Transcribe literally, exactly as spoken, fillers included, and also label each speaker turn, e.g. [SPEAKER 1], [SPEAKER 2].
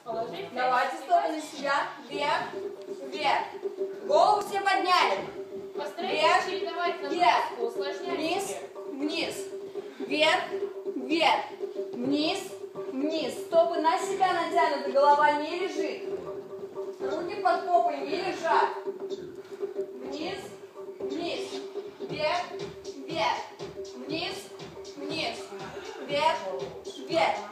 [SPEAKER 1] Положить.
[SPEAKER 2] Давайте стопы на себя. Вверх, вверх. Голову все подняли.
[SPEAKER 1] Постарайтесь чередовать нагрузку, усложнять
[SPEAKER 2] Вниз,
[SPEAKER 1] себе.
[SPEAKER 2] вниз. Вверх, вверх. Вниз, вниз. Стопы на себя натянуты, голова не лежит. Руки под попой не лежат. Вниз, вниз. Вверх, вверх. Вниз, вниз. Вверх, вверх.